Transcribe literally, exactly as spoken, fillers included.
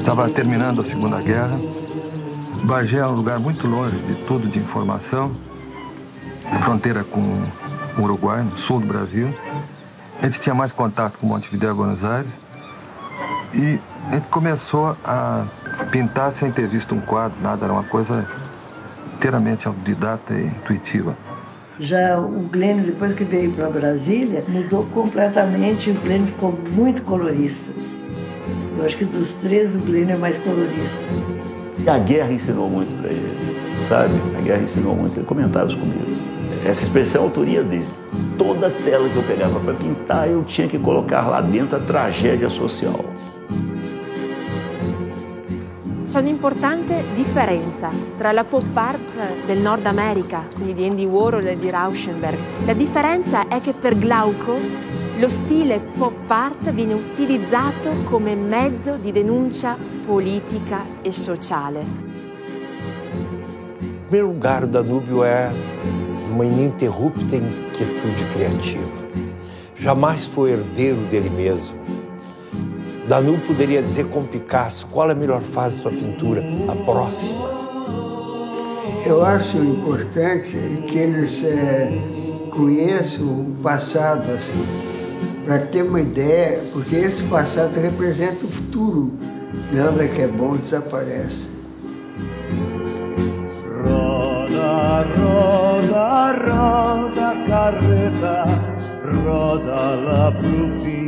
Estava terminando a Segunda Guerra. Bagé é um lugar muito longe de tudo de informação, fronteira com o Uruguai, no sul do Brasil. A gente tinha mais contato com Montevidéu e Buenos Aires. E a gente começou a pintar sem ter visto um quadro, nada, era uma coisa inteiramente autodidata e intuitiva. Já o Glênio, depois que veio para Brasília, mudou completamente, o Glênio ficou muito colorista. Eu acho que dos três o Glênio é mais colorista. E a guerra ensinou muito para ele, sabe? A guerra ensinou muito, ele comentava isso comigo. Essa expressão é a autoria dele. Toda tela que eu pegava para pintar, eu tinha que colocar lá dentro a tragédia social. C'è un'importante differenza tra la pop art del Nord America, quindi di Andy Warhol e di Rauschenberg. La differenza è che per Glauco lo stile pop art viene utilizzato come mezzo di denuncia politica e sociale. Em primeiro lugar, o Danúbio é uma ininterrupta inquietude criativa. Jamais foi herdeiro dele mesmo. Danúbio poderia dizer com Picasso qual é a melhor fase da sua pintura, a próxima. Eu acho importante que eles é, conheçam o passado, assim, para ter uma ideia, porque esse passado representa o futuro. Nada que é bom desaparece. Roda, roda, roda, carreta, roda lá pro fim.